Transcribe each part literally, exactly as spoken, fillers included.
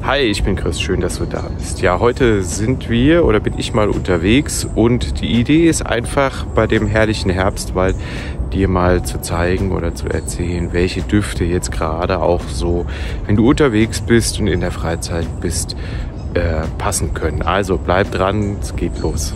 Hi, ich bin Chris, schön, dass du da bist. Ja, heute sind wir oder bin ich mal unterwegs und die Idee ist einfach, bei dem herrlichen Herbstwald dir mal zu zeigen oder zu erzählen, welche Düfte jetzt gerade auch so, wenn du unterwegs bist und in der Freizeit bist, äh, passen können. Also bleib dran, es geht los.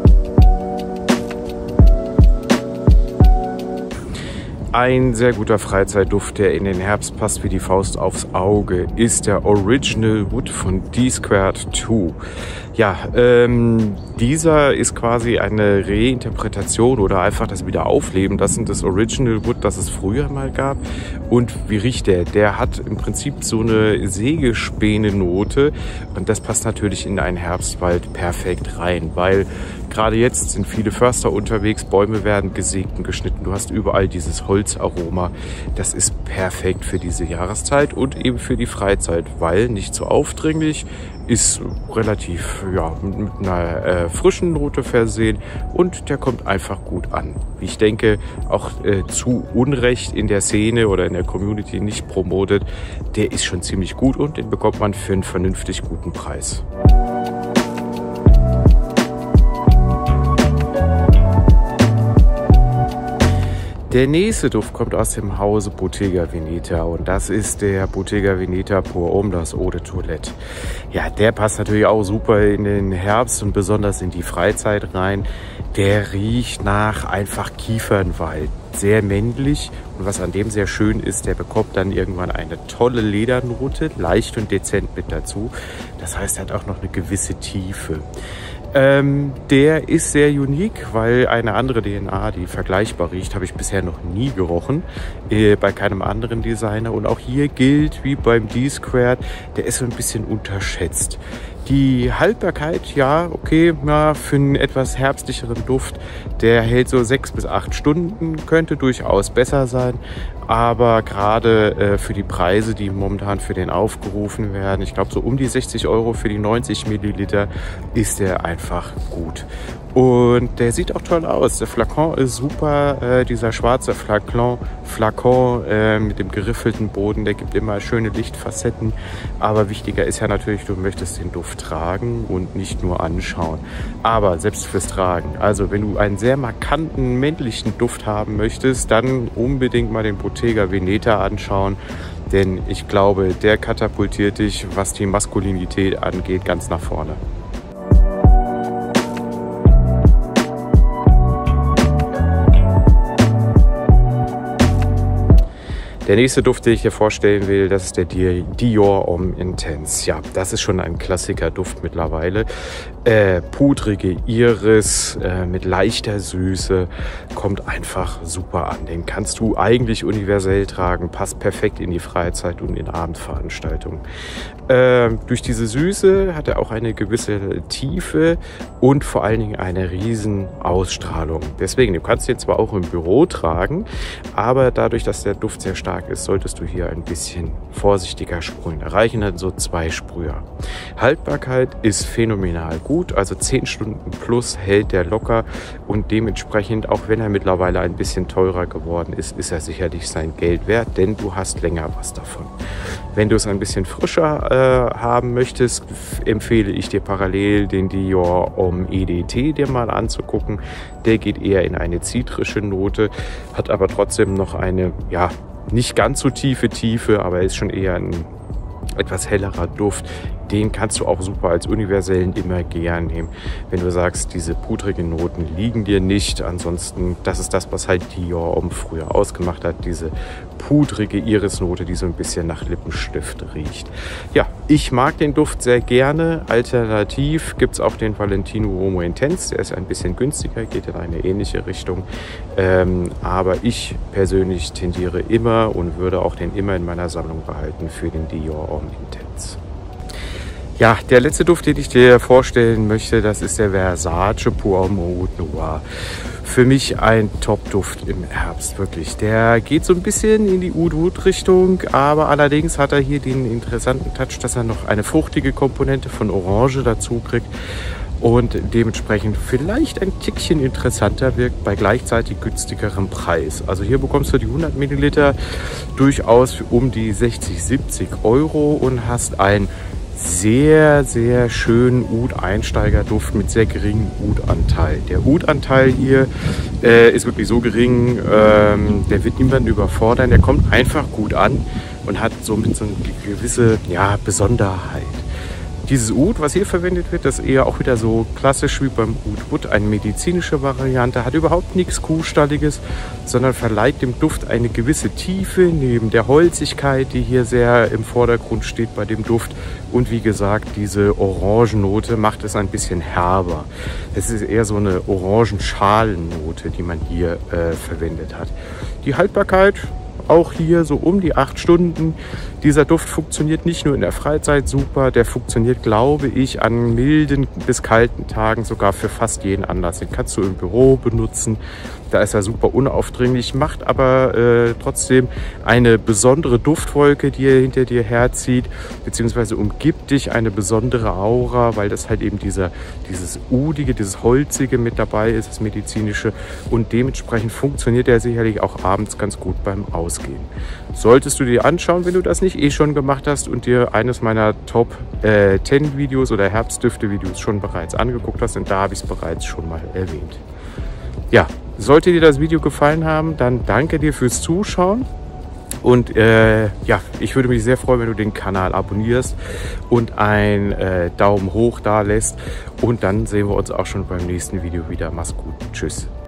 Ein sehr guter Freizeitduft, der in den Herbst passt wie die Faust aufs Auge, ist der Original Wood von D Squared zwei. Ja, ähm, dieser ist quasi eine Reinterpretation oder einfach das Wiederaufleben lassen des Original Wood, das es früher mal gab. Und wie riecht der? Der hat im Prinzip so eine Sägespäne-Note und das passt natürlich in einen Herbstwald perfekt rein, weil gerade jetzt sind viele Förster unterwegs, Bäume werden gesägt und geschnitten. Du hast überall dieses Holzaroma. Das ist perfekt für diese Jahreszeit und eben für die Freizeit, weil nicht so aufdringlich, ist relativ ja, mit einer äh, frischen Note versehen und der kommt einfach gut an. Ich denke, auch äh, zu Unrecht in der Szene oder in der Community nicht promotet. Der ist schon ziemlich gut und den bekommt man für einen vernünftig guten Preis. Der nächste Duft kommt aus dem Hause Bottega Veneta und das ist der Bottega Veneta Pour Homme, das Eau de Toilette. Ja, der passt natürlich auch super in den Herbst und besonders in die Freizeit rein. Der riecht nach einfach Kiefernwald, sehr männlich und was an dem sehr schön ist, der bekommt dann irgendwann eine tolle Ledernote, leicht und dezent mit dazu. Das heißt, er hat auch noch eine gewisse Tiefe. Ähm, der ist sehr unique, weil eine andere D N A, die vergleichbar riecht, habe ich bisher noch nie gerochen, äh, bei keinem anderen Designer. Und auch hier gilt, wie beim D Squared, der ist so ein bisschen unterschätzt. Die Haltbarkeit, ja, okay, ja, für einen etwas herbstlicheren Duft, der hält so sechs bis acht Stunden, könnte durchaus besser sein. Aber gerade äh, für die Preise, die momentan für den aufgerufen werden, ich glaube so um die sechzig Euro für die neunzig Milliliter, ist der einfach gut. Und der sieht auch toll aus. Der Flakon ist super, äh, dieser schwarze Flakon, Flakon äh, mit dem geriffelten Boden, der gibt immer schöne Lichtfacetten. Aber wichtiger ist ja natürlich, du möchtest den Duft tragen und nicht nur anschauen. Aber selbst fürs Tragen, also wenn du einen sehr markanten männlichen Duft haben möchtest, dann unbedingt mal den Bottega Veneta anschauen. Denn ich glaube, der katapultiert dich, was die Maskulinität angeht, ganz nach vorne. Der nächste Duft, den ich hier vorstellen will, das ist der Dior Homme Intense. Ja, das ist schon ein Klassiker-Duft mittlerweile. Äh, pudrige Iris äh, mit leichter Süße, kommt einfach super an. Den kannst du eigentlich universell tragen, passt perfekt in die Freizeit und in Abendveranstaltungen. Äh, durch diese Süße hat er auch eine gewisse Tiefe und vor allen Dingen eine riesen Ausstrahlung. Deswegen, du kannst ihn zwar auch im Büro tragen, aber dadurch, dass der Duft sehr stark ist, solltest du hier ein bisschen vorsichtiger sprühen. Da reichen dann so zwei Sprüher. Haltbarkeit ist phänomenal gut, also zehn Stunden plus hält der locker und dementsprechend, auch wenn er mittlerweile ein bisschen teurer geworden ist, ist er sicherlich sein Geld wert, denn du hast länger was davon. Wenn du es ein bisschen frischer äh, haben möchtest, empfehle ich dir parallel den Dior Homme E D T dir mal anzugucken. Der geht eher in eine zitrische Note, hat aber trotzdem noch eine, ja, nicht ganz so tiefe Tiefe, aber ist schon eher ein etwas hellerer Duft. Den kannst du auch super als universellen immer gern nehmen, wenn du sagst, diese pudrigen Noten liegen dir nicht. Ansonsten, das ist das, was halt Dior Homme früher ausgemacht hat, diese pudrige Irisnote, die so ein bisschen nach Lippenstift riecht. Ja, ich mag den Duft sehr gerne. Alternativ gibt es auch den Valentino Homme Intense, der ist ein bisschen günstiger, geht in eine ähnliche Richtung. Ähm, aber ich persönlich tendiere immer und würde auch den immer in meiner Sammlung behalten für den Dior Homme Intense. Ja, der letzte Duft, den ich dir vorstellen möchte, das ist der Versace Pour Homme Oud Noir. Für mich ein Top-Duft im Herbst, wirklich. Der geht so ein bisschen in die Oud-Oud-Richtung, aber allerdings hat er hier den interessanten Touch, dass er noch eine fruchtige Komponente von Orange dazu kriegt und dementsprechend vielleicht ein Tickchen interessanter wirkt bei gleichzeitig günstigerem Preis. Also hier bekommst du die hundert Milliliter durchaus um die sechzig, siebzig Euro und hast ein sehr, sehr schönen Oud-Einsteigerduft mit sehr geringem Oudanteil. Der Oudanteil hier äh, ist wirklich so gering, ähm, der wird niemanden überfordern. Der kommt einfach gut an und hat somit so eine gewisse ja, Besonderheit. Dieses Oud, was hier verwendet wird, das ist eher auch wieder so klassisch wie beim Oud Wood, eine medizinische Variante, hat überhaupt nichts Kuhstalliges, sondern verleiht dem Duft eine gewisse Tiefe neben der Holzigkeit, die hier sehr im Vordergrund steht bei dem Duft. Und wie gesagt, diese Orangennote macht es ein bisschen herber. Es ist eher so eine Orangenschalennote, die man hier äh, verwendet hat. Die Haltbarkeit auch hier so um die acht Stunden. Dieser Duft funktioniert nicht nur in der Freizeit super, der funktioniert, glaube ich, an milden bis kalten Tagen sogar für fast jeden Anlass. Den kannst du im Büro benutzen, da ist er super unaufdringlich, macht aber äh, trotzdem eine besondere Duftwolke, die er hinter dir herzieht, beziehungsweise umgibt dich eine besondere Aura, weil das halt eben dieser, dieses Udige, dieses Holzige mit dabei ist, das Medizinische, und dementsprechend funktioniert er sicherlich auch abends ganz gut beim Ausgehen. Solltest du dir anschauen, wenn du das nicht eh schon gemacht hast und dir eines meiner Top äh, zehn Videos oder Herbstdüfte-Videos schon bereits angeguckt hast, denn da habe ich es bereits schon mal erwähnt. Ja, sollte dir das Video gefallen haben, dann danke dir fürs Zuschauen. Und äh, ja, ich würde mich sehr freuen, wenn du den Kanal abonnierst und einen äh, Daumen hoch da lässt. Und dann sehen wir uns auch schon beim nächsten Video wieder. Mach's gut. Tschüss.